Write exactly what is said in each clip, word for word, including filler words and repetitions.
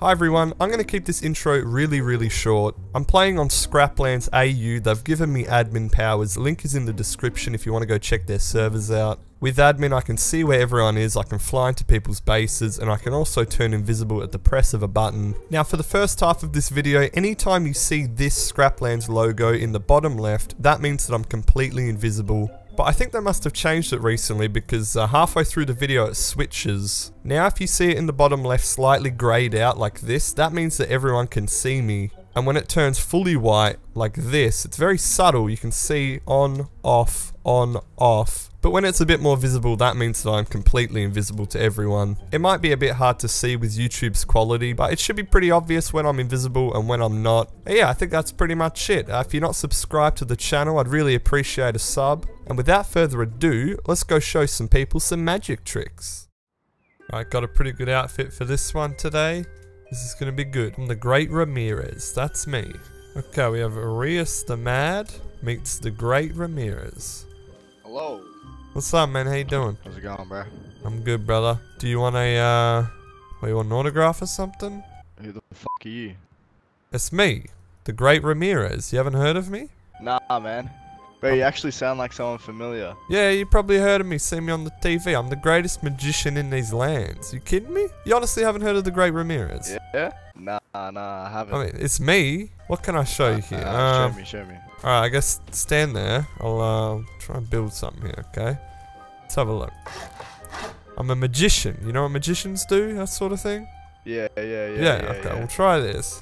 Hi everyone, I'm going to keep this intro really really short. I'm playing on Scraplands A U, they've given me admin powers, link is in the description if you want to go check their servers out. With admin I can see where everyone is, I can fly into people's bases, and I can also turn invisible at the press of a button. Now for the first half of this video, anytime you see this Scraplands logo in the bottom left, that means that I'm completely invisible. But I think they must have changed it recently because uh, halfway through the video it switches. Now if you see it in the bottom left slightly greyed out like this, that means that everyone can see me. And when it turns fully white like this, it's very subtle, you can see on, off, on, off. But when it's a bit more visible, that means that I'm completely invisible to everyone. It might be a bit hard to see with YouTube's quality, but it should be pretty obvious when I'm invisible and when I'm not. But yeah, I think that's pretty much it. Uh, if you're not subscribed to the channel, I'd really appreciate a sub. And without further ado, let's go show some people some magic tricks. Alright, got a pretty good outfit for this one today. This is gonna be good. I'm the Great Ramirez, that's me. Okay, we have Arias the Mad meets the Great Ramirez. Hello. What's up, man? How you doing? How's it going, bro? I'm good, brother. Do you want a, uh... what, you want an autograph or something? Who the fuck are you? It's me, the Great Ramirez. You haven't heard of me? Nah, man. Bro, you actually sound like someone familiar. Yeah, you probably heard of me, seen me on the T V. I'm the greatest magician in these lands. You kidding me? You honestly haven't heard of the Great Ramirez? Yeah? Nah, nah, I haven't. I mean, it's me. What can I show you here? Uh, um, show me, show me. Alright, I guess stand there. I'll uh, try and build something here, okay? Let's have a look. I'm a magician. You know what magicians do? That sort of thing? Yeah, yeah, yeah. Yeah, yeah okay, yeah. we'll try this.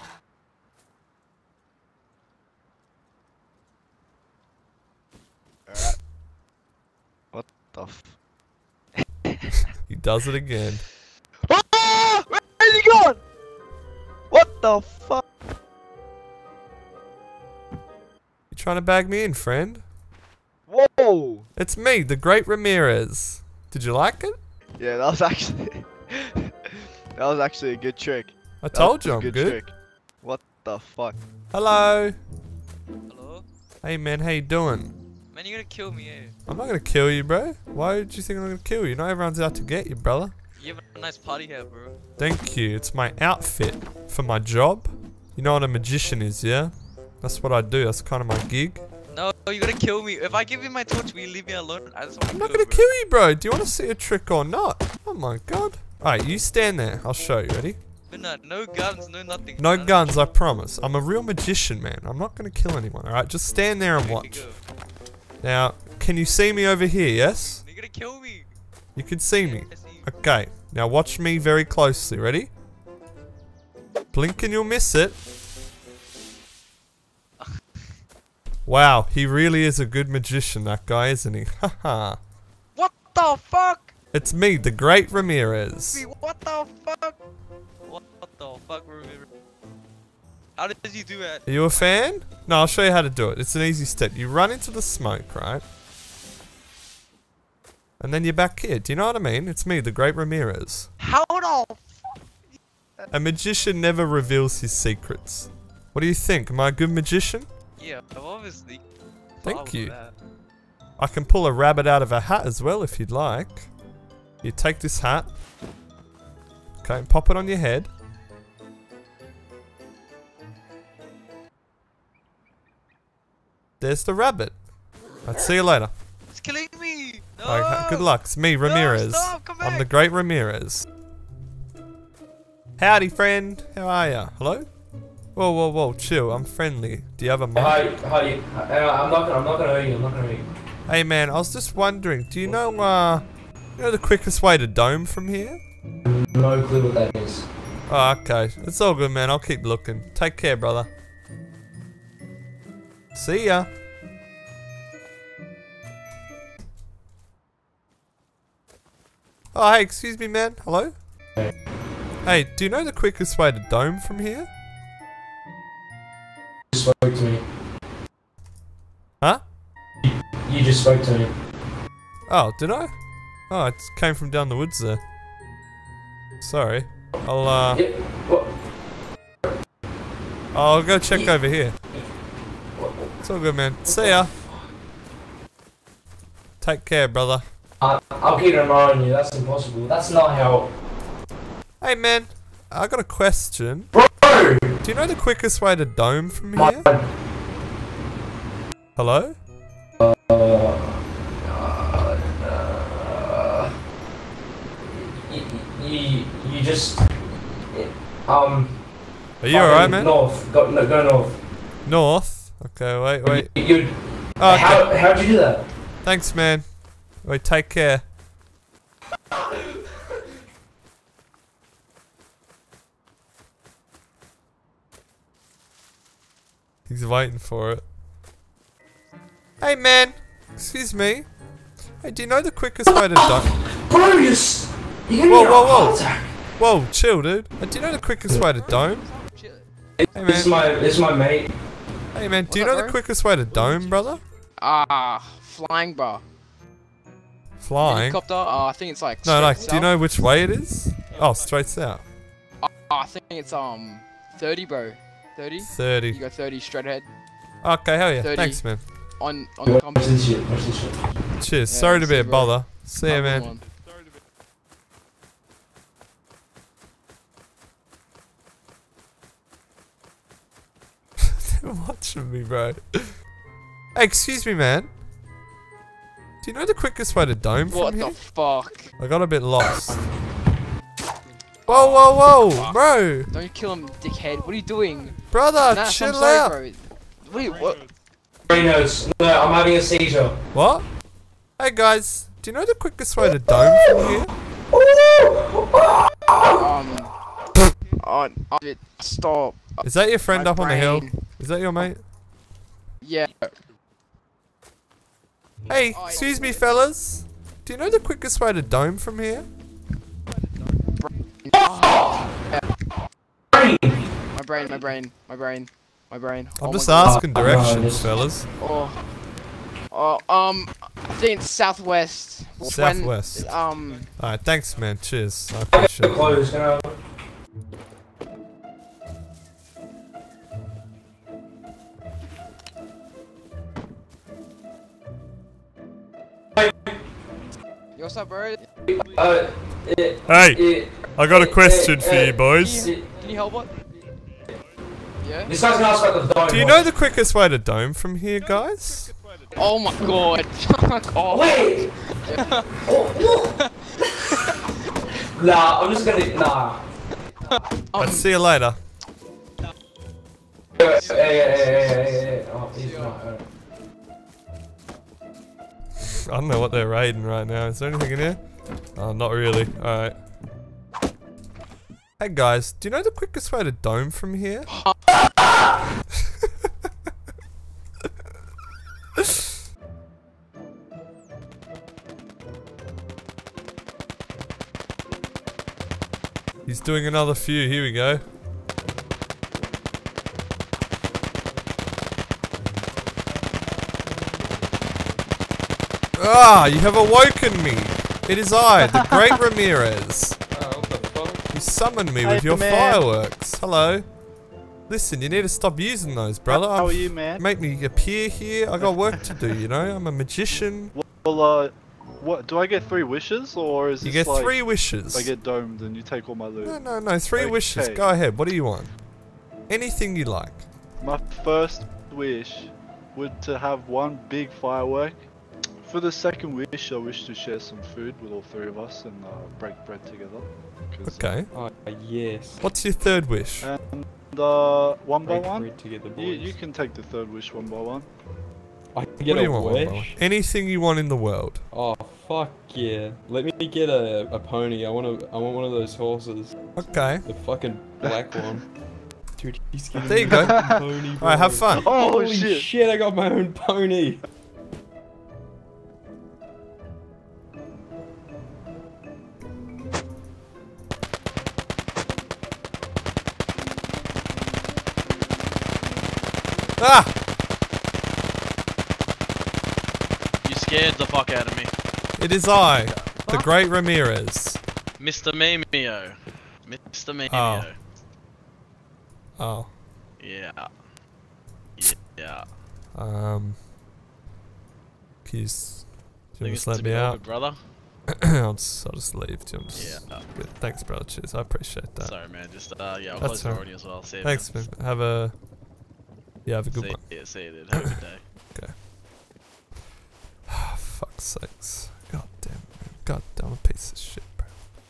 Alright. What the f... He does it again. Ah! Where's he going? What the fuck? You trying to bag me in, friend? Whoa! It's me, the Great Ramirez. Did you like it? Yeah, that was actually... that was actually a good trick. I That told was you a I'm good. good. Trick. What the fuck? Hello. Hello? Hey man, how you doing? Man, you're gonna kill me, eh? I'm not gonna kill you, bro. Why would you think I'm gonna kill you? Not everyone's out to get you, brother. You have a nice party hat, bro. Thank you. It's my outfit for my job. You know what a magician is, yeah? That's what I do. That's kind of my gig. No, you're gonna kill me. If I give you my torch, will you leave me alone? I just want to I'm not gonna kill you, bro. Do you want to see a trick or not? Oh my god. Alright, you stand there. I'll show you. Ready? But no, no guns, no nothing. No man. guns, I promise. I'm a real magician, man. I'm not gonna kill anyone, alright? Just stand there and Here we watch. go. Now, can you see me over here, yes? You're gonna kill me. You can see me. I see you. Okay, now watch me very closely. Ready? Blink and you'll miss it. Wow, he really is a good magician, that guy, isn't he? Haha. What the fuck? It's me, the Great Ramirez. Me, what the fuck? What the fuck, Ramirez? How did you do that? Are you a fan? No, I'll show you how to do it. It's an easy step. You run into the smoke, right? And then you're back here. Do you know what I mean? It's me, the Great Ramirez. How the fuck? A magician never reveals his secrets. What do you think? Am I a good magician? Yeah, obviously. Thank Wow, you. that. I can pull a rabbit out of a hat as well if you'd like. You take this hat. Okay, and pop it on your head. There's the rabbit. Right, see you later. It's killing me. No. Alright, good luck. It's me, Ramirez. No, stop, come I'm the back. Great Ramirez. Howdy, friend. How are ya? Hello? Whoa, whoa, whoa, chill. I'm friendly. Do you have a mic? Hi, hi. Uh, I'm not. I'm not gonna hurt you. I'm not gonna hurt you. Hey, man. I was just wondering. Do you know, uh, you know the quickest way to Dome from here? No clue what that is. Oh, okay. It's all good, man. I'll keep looking. Take care, brother. See ya. Oh, hey, excuse me, man. Hello? Hey. Hey, do you know the quickest way to Dome from here? You spoke to me. Huh? You just spoke to me. Oh, did I? Oh, it came from down the woods there. Sorry. I'll, uh... Yeah, what? I'll go check over here. It's all good, man. See ya. Take care, brother. Uh, I'll keep an eye on you. That's impossible. That's not how. Hey, man. I got a question. Bro! Do you know the quickest way to Dome from here? Hello? Uh, uh, uh, you, you, you just... Um... Are you alright, man? North. Go, no, go north. North? Okay, wait, wait. You, you, Oh, okay. how, how'd you do that? Thanks, man. Wait, take care. He's waiting for it. Hey, man. Excuse me. Hey, do you know the quickest way to Dome? Bro, you just... You're Whoa, gonna whoa, get a whoa. heart attack. Whoa, chill, dude. Hey, do you know the quickest way to Dome? Hey, This is man. my, this is my mate. Hey, man. Do you What's know up, the bro? quickest way to Dome, brother? Ah, flying bar. Flying? Helicopter. Uh, I think it's like. No, no. straight Do you south. know which way it is? Oh, straight south. Uh, I think it's um thirty, bro. thirty. You thirty. go thirty straight ahead Okay, hell yeah. thirty. Thanks, man. on on the Watch compass. this shit, watch this shit. Cheers. Yeah, Sorry to be see, a bro. bother. See ya, Other man. one. They're watching me, bro. Hey, excuse me, man. Do you know the quickest way to Dome from What here? the fuck? I got a bit lost. Whoa, whoa, whoa, bro, Don't kill him, dickhead. What are you doing? brother, Nah, chill I'm sorry, out. bro. Wait, what? Rhinos, no, I'm having a seizure. What? Hey guys, do you know the quickest way to Dome from here? Um. Oh, oh, it- stop. Is that your friend My up on the hill? brain. Is that your mate? Yeah. Hey, excuse me, fellas. Do you know the quickest way to Dome from here? My brain, my brain, my brain, my brain. I'm Oh just my God. asking directions, fellas. Oh. Oh, um, I think it's southwest. When- Southwest. um, Alright, thanks, man. Cheers. I appreciate it. Close, you know. yo, what's up, bro? Uh, it, Hey, it, I got a uh, question for uh, you, boys. Can you, can you help what? Yeah? this guy's gonna ask about the dome. Do you know the quickest way to Dome from here, guys? Oh my god. Fuck off. Wait! oh, nah, I'm just gonna. Nah. Um, I'll see you later. Hey, hey, hey, hey, hey, hey. Oh, he's not. uh, I don't know what they're raiding right now. Is there anything in here? Oh, not really. Alright. Hey guys, do you know the quickest way to Dome from here? He's doing another few. Here we go. Ah, you have awoken me. It is I, the Great Ramirez. You summoned me with Hey, your man. fireworks. Hello. Listen, you need to stop using those, brother. How I'm- are you, man? Make me appear here. I got work to do, you know. I'm a magician. Well, uh, what do I get? Three wishes, or is You this get like three wishes. I get domed and you take all my loot? No, no, no. Three wishes. Okay. Go ahead. What do you want? Anything you like. My first wish would to have one big firework. For the second wish, I wish to share some food with all three of us and uh, break bread together. 'Cause, Okay. Oh, yes. What's your third wish? And uh, one by Break one, bread together, boys. you you can take the third wish one by one. I can What get do a you want? one by one? wish. Anything you want in the world. Oh, fuck yeah. Let me get a, a pony. I want to. I want one of those horses. Okay. The fucking black one. Dude, he's giving There you me go. a fucking pony, bro. Alright, have fun. Oh Holy shit! shit, I got my own pony. Ah! You scared the fuck out of me. It is I, the Great Ramirez. Mister Memeio. Mister Memeio. Oh. Oh. Yeah. Yeah. Um. Can you, s- do you Think want it's to let to me be out? awkward, brother. I'll just, I'll just leave. Tim. Yeah. Uh, Good. Thanks, brother. Cheers. I appreciate that. sorry, man. Just uh, yeah, I'll That's close the all already as well. See you, Thanks, man. Have a yeah, have a good see, one. Yeah, see you, dude. Have a good day. Okay. Fuck's sakes. God damn, man. God damn, a piece of shit, bro.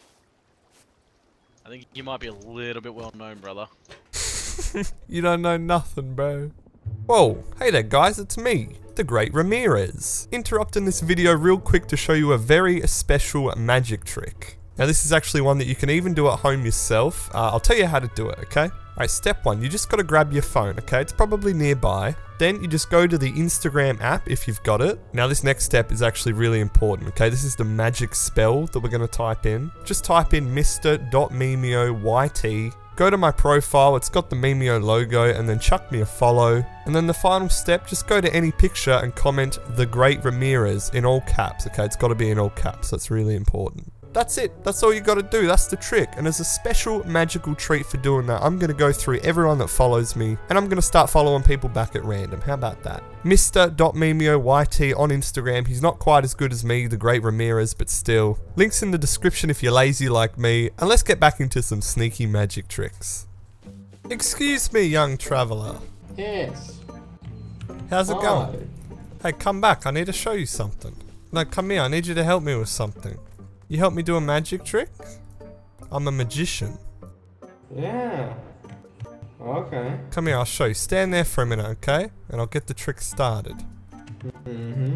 I think you might be a little bit well known, brother. You don't know nothing, bro. Whoa, hey there guys, it's me, the Great Ramirez. Interrupting this video real quick to show you a very special magic trick. Now this is actually one that you can even do at home yourself. Uh, I'll tell you how to do it, okay? Alright, step one, you just gotta grab your phone, okay? It's probably nearby. Then you just go to the Instagram app if you've got it. Now this next step is actually really important, okay? This is the magic spell that we're gonna type in. Just type in Mister Memeio Y T. Go to my profile, it's got the Memeio logo, and then chuck me a follow. And then the final step, just go to any picture and comment the Great Ramirez in all caps, okay? It's gotta be in all caps, that's really important. That's it, that's all you gotta do, that's the trick. And as a special magical treat for doing that, I'm gonna go through everyone that follows me, and I'm gonna start following people back at random. How about that? Mister Memeio Y T on Instagram. He's not quite as good as me, the Great Ramirez, but still. Links in the description if you're lazy like me, and let's get back into some sneaky magic tricks. Excuse me, young traveller. Yes. How's it Hi. going? Hey, come back, I need to show you something. No, come here, I need you to help me with something. You help me do a magic trick? I'm a magician. Yeah. Okay. Come here, I'll show you. Stand there for a minute, okay? And I'll get the trick started. Mm-hmm.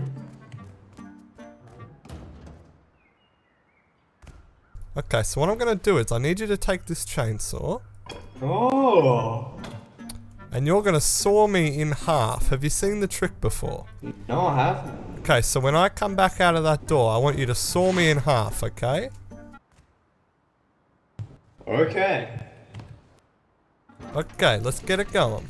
Okay, so what I'm gonna do is I need you to take this chainsaw Oh. and you're gonna saw me in half. Have you seen the trick before? No, I haven't. Okay, so when I come back out of that door, I want you to saw me in half, okay? Okay. Okay, let's get it going.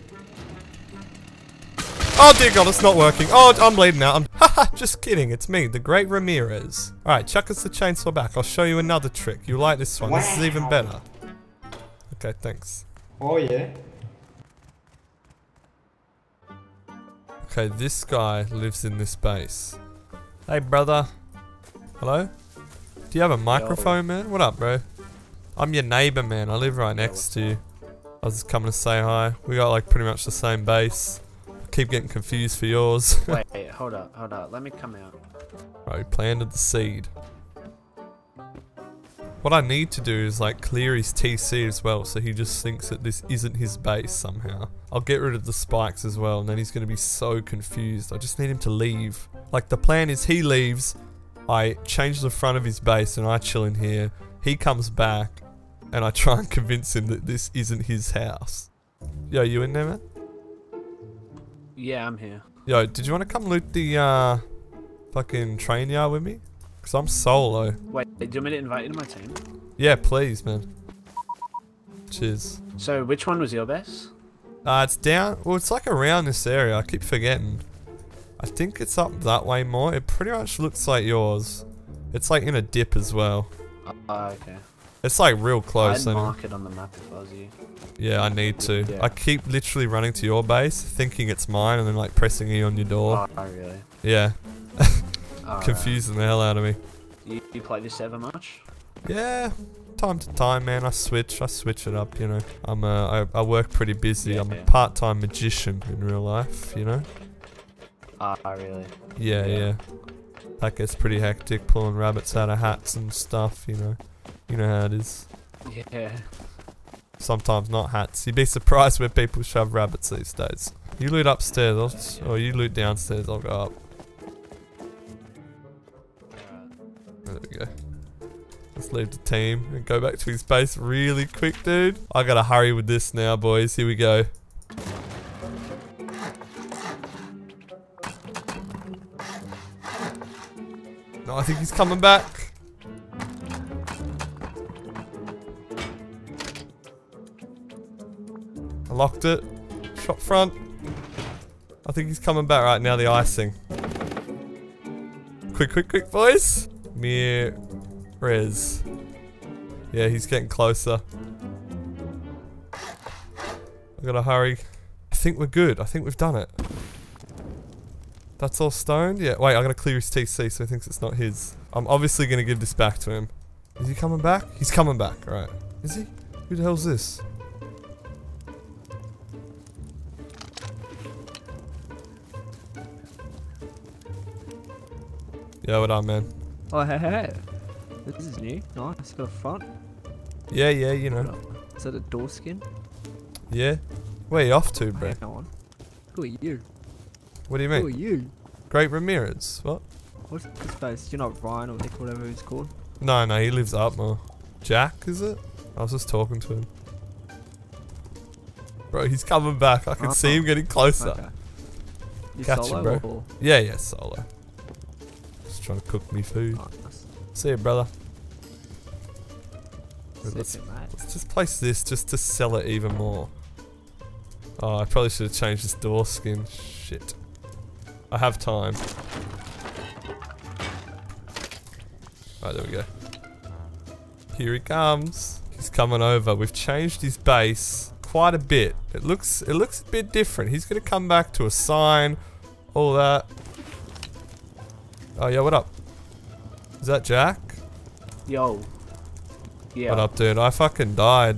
Oh dear god, it's not working. Oh, I'm bleeding out. I'm haha, just kidding. It's me, the Great Ramirez. Alright, chuck us the chainsaw back. I'll show you another trick. You'll like this one. This is even Wow. better. Okay, thanks. Oh yeah. Okay, this guy lives in this base. Hey, brother. Hello? Do you have a microphone, man? What up, bro? I'm your neighbor, man. I live right next to you. I was just coming to say hi. We got like pretty much the same base. I keep getting confused for yours. Wait, wait, hold up, hold up. Let me come out. Right, we planted the seed. What I need to do is like clear his T C as well, so he just thinks that this isn't his base somehow. I'll get rid of the spikes as well, and then he's going to be so confused. I just need him to leave. Like the plan is he leaves, I change the front of his base and I chill in here. He comes back and I try and convince him that this isn't his house. Yo, you in there, man? Yeah, I'm here. Yo, did you want to come loot the uh, fucking train yard with me? Because I'm solo. Wait, do you want me to invite you to my team? Yeah, please, man. Cheers. So, which one was your base? Uh, it's down, well, it's like around this area, I keep forgetting. I think it's up that way more, it pretty much looks like yours. It's like in a dip as well. Oh, okay. It's like real close. I'd anyway. mark it on the map if I was you. Yeah, I need to. Yeah. I keep literally running to your base, thinking it's mine, and then like pressing E on your door. Oh, really? Yeah. Alright. Confusing the hell out of me. You, you play this ever much? Yeah, time to time, man. I switch. I switch it up, you know. I'm uh, I, I work pretty busy. Yeah, I'm a yeah. part-time magician in real life, you know. Ah, oh, really? Yeah, yeah. That gets pretty hectic, pulling rabbits out of hats and stuff, you know. You know how it is. Yeah. Sometimes not hats. You'd be surprised where people shove rabbits these days. You loot upstairs, I'll s- or you loot downstairs, I'll go up. There we go. Let's leave the team and go back to his base really quick, dude. I gotta hurry with this now, boys. Here we go. No, I think he's coming back. I locked it. Shot front. I think he's coming back right now, the icing. Quick, quick, quick, boys. Mirez. Yeah, he's getting closer. I gotta hurry. I think we're good. I think we've done it. That's all stoned? Yeah. Wait, I gotta clear his T C so he thinks it's not his. I'm obviously gonna give this back to him. Is he coming back? He's coming back, right. Is he? Who the hell's this? Yeah, what up, man? Oh, hey, hey, hey. This is new. Nice. Got a front. Yeah, yeah, you know. Is that a door skin? Yeah. Where you off to, bro? Hang on. Who are you? What do you Who are mean? you? Great Ramirez. What? What's this face? You're not Ryan or Nick, whatever he's called. No, no, he lives up more. Jack, is it? I was just talking to him. Bro, he's coming back. I can Uh-huh. see him getting closer. Okay. You Gotcha, solo bro. or? Yeah, yeah, solo. Just trying to cook me food. Oh, nice. See ya, brother. See Let's, you, mate. let's just place this just to sell it even more. Oh, I probably should have changed this door skin. Shit. I have time. Right, there we go. Here he comes. He's coming over. We've changed his base quite a bit. It looks it looks a bit different. He's gonna come back to a sign, all that. Oh yeah, what up? Is that Jack? Yo. Yeah. What up, dude? I fucking died.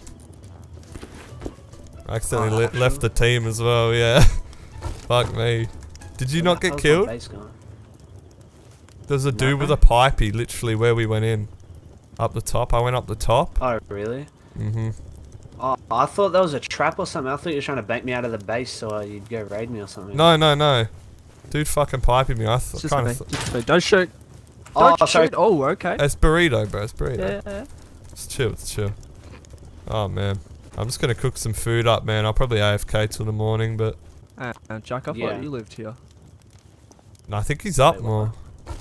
I accidentally Oh, le actually? left the team as well, yeah. Fuck me. Did you not get How's my killed? base going? There's a dude No. with a pipey, literally where we went in. Up the top. I went up the top. Oh, really? Mm-hmm. Oh, I thought that was a trap or something. I thought you were trying to bait me out of the base so uh, you'd go raid me or something. No, no, no. Dude fucking piping me. I th It's just kind me. of... Just me. Don't shoot. Oh, Don't sorry. shoot. Oh, okay. It's burrito, bro. It's burrito. Yeah, yeah. It's chill, it's chill. Oh, man. I'm just gonna cook some food up, man. I'll probably A F K till the morning, but... Uh, uh, Jack, I Yeah. thought you lived here. No, I think he's up Wait, more.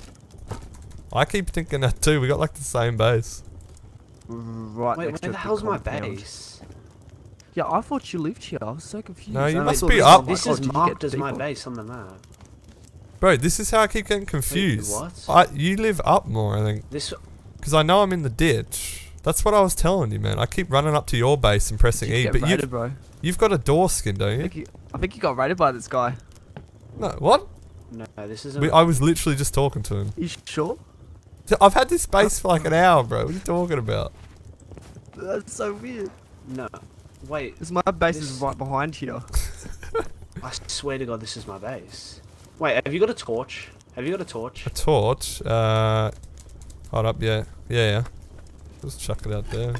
I keep thinking that too. We got like the same base. Right Wait, next where to the a hell's big my compound. base? Yeah, I thought you lived here. I was so confused. No, you I must thought be this up. was This like, oh, is did you marked get as my deeper? base on the map. Bro, this is how I keep getting confused. what? I, you live up more, I think. This. Because I know I'm in the ditch. That's what I was telling you, man. I keep running up to your base and pressing Did you E, get but raided, you've, bro? you've got a door skin, don't I you? think you, I think you got raided by this guy. No, what? No, this isn't. We, I was literally just talking to him. You sure? I've had this base for like an hour, bro. What are you talking about? That's so weird. No. Wait. Because my base This- is right behind here. I swear to God, this is my base. Wait, have you got a torch? Have you got a torch? A torch? Uh, hold up, yeah. Yeah, yeah. Just chuck it out there.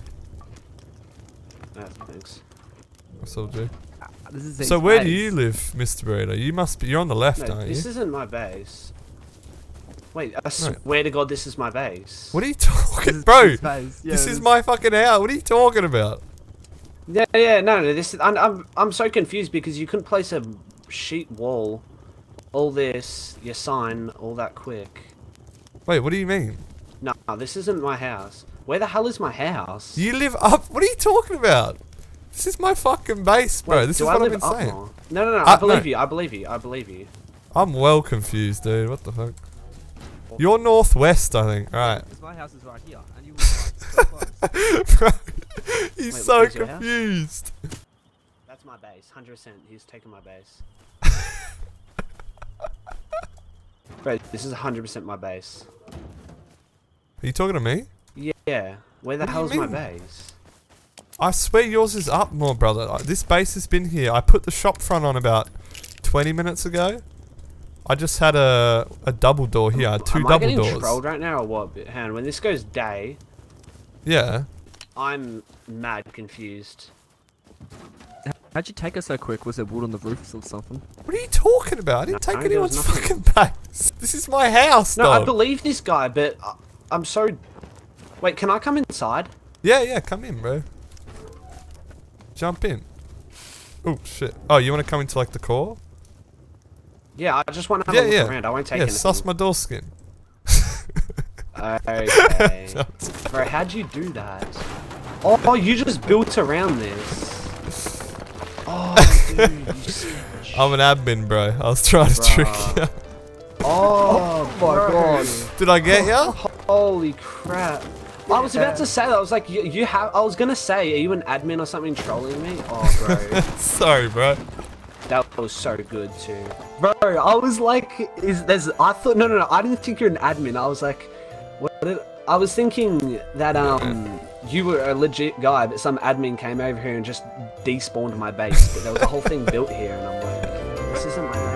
No, thanks. That's all do. This is So uh, his where do base. you live, Mister Burrito? You must be, you're on the left, No, aren't this you? isn't my base. Wait, I swear to God, this is my base. What are you This talking, is bro? his base. Yeah, this it is my fucking house. What are you talking about? Yeah, yeah, no, no, this is, I'm, I'm, I'm so confused because you couldn't place a sheet wall, all this, your sign, all that quick. Wait, what do you mean? No, this isn't my house. Where the hell is my house? You live up? What are you talking about? This is my fucking base, bro. Wait, this do is I what I've live been up saying. more? No, no, no, Uh, I believe no. you, I believe you, I believe you. I'm well confused, dude. What the fuck? You're northwest, I think. Alright. Because my house is right here. And you were like, so close. Bro, he's Wait, so where's your house? confused. That's my base, one hundred percent, he's taken my base. Bro, this is one hundred percent my base. Are you talking to me? Yeah, where the What do you hell's my mean? base? I swear yours is up more, brother. Uh, This base has been here. I put the shop front on about twenty minutes ago. I just had a a double door here. I had two Am I double getting doors. trolled right now or what? But, hang on, when this goes day, Yeah. I'm mad confused. How'd you take us so quick? Was there wood on the roofs or something? What are you talking about? I didn't No, take there was anyone's nothing. fucking base. This is my house, No, dog. I believe this guy, but I, I'm so... Wait, can I come inside? Yeah, yeah, come in, bro. Jump in. Oh, shit. Oh, you want to come into, like, the core? Yeah, I just want to have Yeah, a look yeah. around. I won't take Yeah, anything. suss my door skin. Okay. Bro, how'd you do that? Oh, you just built around this. Oh, dude, you sketch. I'm an admin, bro. I was trying to trick Bruh. you. Oh, my bro. God. Did I get you? Holy crap. I was about to say that. I was like, you, you have. I was gonna say, are you an admin or something trolling me? Oh, bro. Sorry, bro. That was so good too. Bro, I was like, is there's I thought no no no I didn't think you're an admin. I was like, what did, I was thinking that um you were a legit guy, but some admin came over here and just despawned my base. But there was a whole thing built here, and I'm like, this isn't my